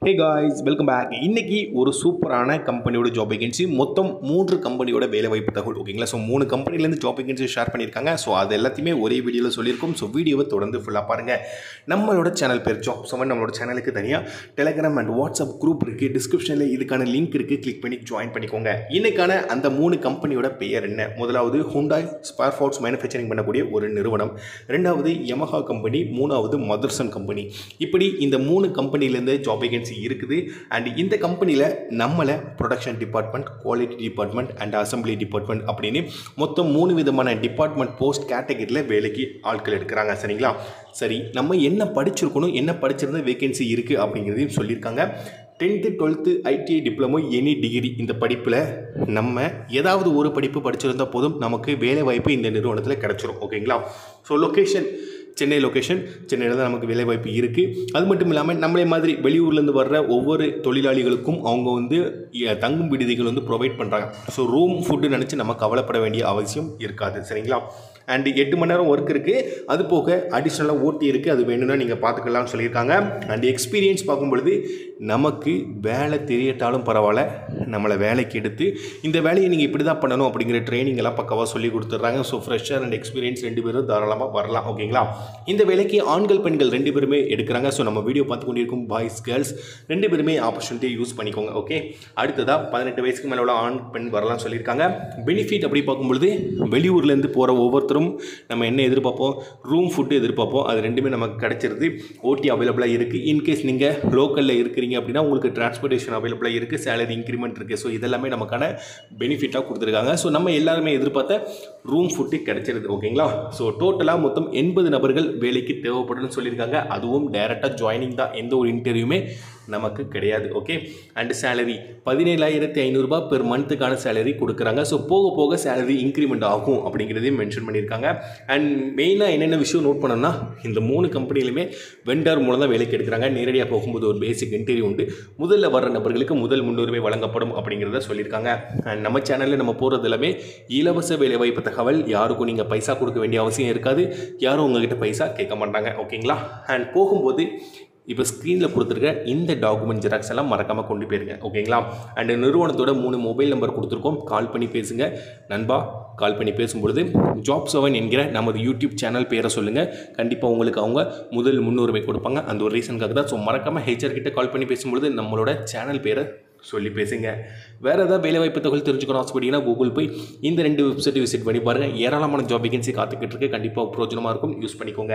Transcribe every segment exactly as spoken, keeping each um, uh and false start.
Hey guys, welcome back. இன்னைக்கு ஒரு சூப்பரான கம்பெனியோட ஜாப் வேகன்சி மொத்தம் மூன்று கம்பெனியோட வேலை வாய்ப்பு தகவல் ஓகேங்களா. ஸோ மூணு கம்பெனிலேருந்து ஜாப் வேகன்சி ஷேர் பண்ணியிருக்காங்க. ஸோ அது எல்லாத்தையுமே ஒரே வீடியோவில் சொல்லியிருக்கோம். ஸோ வீடியோவை தொடர்ந்து ஃபுல்லாக பாருங்கள். நம்மளோட சேனல் பேர் ஜாப் செவன். நம்மளோட சேனலுக்கு தனியாக டெலிகிராம் அண்ட் வாட்ஸ்அப் குரூப் இருக்குது. டிஸ்கிரிப்ஷனில் இதுக்கான லிங்க் இருக்குது, கிளிக் பண்ணி ஜாயின் பண்ணிக்கோங்க. இன்னைக்கான அந்த மூணு கம்பெனியோட பெயர் என்ன? முதலாவது ஹுண்டாய் ஸ்பேர் பார்ட்ஸ் மேனுஃபேக்சரிங் பண்ணக்கூடிய ஒரு நிறுவனம், ரெண்டாவது யமஹா கம்பெனி, மூணாவது மதர்சன் கம்பெனி. இப்படி இந்த மூணு கம்பெனிலேருந்து ஜாப் வேகன்சி இருக்குது. அண்ட் இந்த கம்பெனியில் நம்மளை production department, quality department and assembly department அப்படின்னு மொத்தம் மூணு விதமான டிபார்ட்மெண்ட் போஸ்ட் கேட்டகரியில் வேலைக்கு ஆட்கள் எடுக்கிறாங்க. சரிங்களா? சரி, நம்ம என்ன படிச்சிருக்கணும், என்ன படிச்சிருந்த வேகன்சி இருக்குது அப்படிங்கிறதையும் சொல்லியிருக்காங்க. Tenth twelfth ITI diploma any degree இந்த படிப்பில் நம்ம ஏதாவது ஒரு படிப்பு படிச்சிருந்தால் போதும், நமக்கு வேலை வாய்ப்பு இந்த நிறுவனத்தில் கிடச்சிரும். ஓகேங்களா? ஸோ லொக்கேஷன் சென்னை லொக்கேஷன், சென்னையில் தான் நமக்கு வேலைவாய்ப்பு இருக்குது. அது மட்டும் இல்லாமல் நம்மளே மாதிரி வெளியூர்லேருந்து வர்ற ஒவ்வொரு தொழிலாளிகளுக்கும் அவங்க வந்து தங்கும் விடுதிகள் வந்து ப்ரொவைட் பண்ணுறாங்க. ஸோ ரூம் ஃபுட்டு நினச்சி நம்ம கவலைப்பட வேண்டிய அவசியம் இருக்காது. சரிங்களா? அண்டு எட்டு மணி நேரம் ஒர்க் இருக்குது. அது போக அடிஷ்னலாக ஓட்டி இருக்குது. அது வேணும்னா நீங்கள் பார்த்துக்கலாம்னு சொல்லியிருக்காங்க. அண்ட் எக்ஸ்பீரியன்ஸ் பார்க்கும்பொழுது நமக்கு வேலை தெரியட்டாலும் பரவாயில்ல, நம்மளை வேலைக்கு எடுத்து இந்த வேலையை நீங்கள் இப்படி தான் பண்ணணும் அப்படிங்கிற ட்ரைனிங் எல்லாம் பக்கவாக சொல்லி கொடுத்துட்றாங்க. ஸோ ஃப்ரெஷர் அண்ட் எக்ஸ்பீரியன்ஸ் ரெண்டு பேரும் தாராளமாக வரலாம். ஓகேங்களா? இந்த வேலைக்கு ஆண்கள் பெண்கள் ரெண்டு பேருமே எடுக்கிறாங்க. ஸோ நம்ம வீடியோ பார்த்து கொண்டிருக்கும் பாய்ஸ் கேர்ள்ஸ் ரெண்டு பேருமே ஆப்பர்ச்சுனிட்டியை யூஸ் பண்ணிக்கோங்க. ஓகே, அடுத்ததாக பதினெட்டு வயசுக்கு மேலே உள்ள ஆண் பெண் வரலாம்னு சொல்லியிருக்காங்க. பெனிஃபிட் அப்படி பார்க்கும்பொழுது வெளியூர்லேருந்து போகிற ஒவ்வொருத்தரும் நம்ம என்ன எதிர்பார்ப்போம், ரூம் ஃபுட்டு எதிர்பார்ப்போம். அது ரெண்டுமே நமக்கு கிடைச்சிருது. ஓடி அவைலபிளாக இருக்குது. இன்கேஸ் நீங்கள் லோக்கலில் இருக்கிறீங்க அப்படின்னா உங்களுக்கு டிரான்ஸ்போர்ட்டேஷன் அவைலபிளாக இருக்குது. சேலரி இன்க்ரிமெண்ட் இருக்குது. ஸோ இதெல்லாமே நமக்கான பெனிஃபிட்டாக கொடுத்துருக்காங்க. ஸோ நம்ம எல்லாருமே எதிர்பார்த்த ரூம் ஃபுட்டு கிடைச்சிருது. ஓகேங்களா? ஸோ டோட்டலாக மொத்தம் எண்பது நபர்கள் வேலைக்கு தேவைப்படுன்னு சொல்லியிருக்காங்க. அதுவும் டைரெக்டாக ஜாயினிங் தான், எந்த ஒரு இன்டர்வியூமே நமக்கு கிடையாது. ஓகே, அண்ட் சேலரி பதினேழாயிரத்தி ஐநூறுரூபா பெர் மந்த்துக்கான சேலரி கொடுக்குறாங்க. ஸோ போக போக சேலரி இன்க்ரிமெண்ட் ஆகும் அப்படிங்கிறதையும் மென்ஷன் பண்ணியிருக்காங்க. அண்ட் மெயினாக என்னென்ன விஷயம் நோட் பண்ணோம்னா, இந்த மூணு கம்பெனிலுமே வெண்டர் மூலம் தான் வேலைக்கு எடுக்கிறாங்க. நேரடியாக போகும்போது ஒரு பேசிக் இன்டர்வியூ உண்டு. முதல்ல வர்ற நபர்களுக்கு முதல் முன்னுரிமை வழங்கப்படும் அப்படிங்கிறத சொல்லியிருக்காங்க. அண்ட் நம்ம சேனலில் நம்ம போகிறது எல்லாமே இலவச வேலைவாய்ப்பு தகவல். யாருக்கும் நீங்கள் பைசா கொடுக்க வேண்டிய அவசியம் இருக்காது. யாரும் உங்ககிட்ட பைசா கேட்க மாட்டாங்க. ஓகேங்களா? அண்ட் போகும்போது இப்போ ஸ்க்ரீனில் கொடுத்துருக்க இந்த டாக்குமெண்ட் ஜெராக்ஸ் எல்லாம் மறக்காமல் கொண்டு போயிருங்க. ஓகேங்களா? அண்டு நிறுவனத்தோட மூணு மொபைல் நம்பர் கொடுத்துருக்கோம். கால் பண்ணி பேசுங்க நண்பா. கால் பண்ணி பேசும்பொழுது ஜாப் செவன் என்கிற நமது யூடியூப் சேனல் பேரை சொல்லுங்கள். கண்டிப்பாக உங்களுக்கு அவங்க முதல் முன்னுரிமை கொடுப்பாங்க. அந்த ஒரு ரீசனுக்காக தான். ஸோ மறக்காமல் ஹெச்ஆர் கிட்ட கால் பண்ணி பேசும்பொழுது நம்மளோட சேனல் பேரை சொல்லி பேசுங்க. வேறு ஏதாவது வேலைவாய்ப்பு தகவல் தெரிஞ்சுக்கணும் ஆசைப்பட்டீங்கன்னா கூகுள் போய் இந்த ரெண்டு வெப்சைட்டை விசிட் பண்ணி பாருங்கள். ஏராளமான ஜாப் வேகன்சி காத்துக்கிட்டு இருக்கு. கண்டிப்பாக பிரோஜனமாக இருக்கும். யூஸ் பண்ணிக்கோங்க.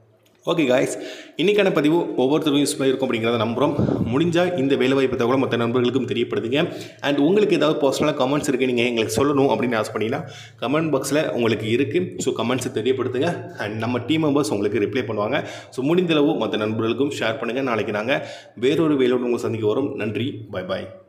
ஓகே காய்ஸ், இன்றைக்கான பதிவு ஒவ்வொருத்தரும் யூஸ் பண்ணியிருக்கும் அப்படிங்கிறத நம்புகிறோம். முடிஞ்சால் இந்த வேலைவாய்ப்பு தகவலை மற்ற நண்பர்களுக்கும் தெரியப்படுத்துங்க. அண்ட் உங்களுக்கு ஏதாவது பர்சனலாக கமெண்ட்ஸ் இருக்குது, நீங்கள் எங்களுக்கு சொல்லணும் அப்படின்னு ஆசைப்பட்டீங்கன்னா கமெண்ட் பாக்ஸில் உங்களுக்கு இருக்குது. ஸோ கமெண்ட்ஸை தெரியப்படுத்துங்க. அண்ட் நம்ம டீம் மெம்பர்ஸ் உங்களுக்கு ரிப்ளை பண்ணுவாங்க. ஸோ முடிந்தளவு மற்ற நண்பர்களுக்கும் ஷேர் பண்ணுங்கள். நாளைக்கு நாங்கள் வேறொரு வேலையோடு உங்களை சந்திக்க வரோம். நன்றி, பை பாய்.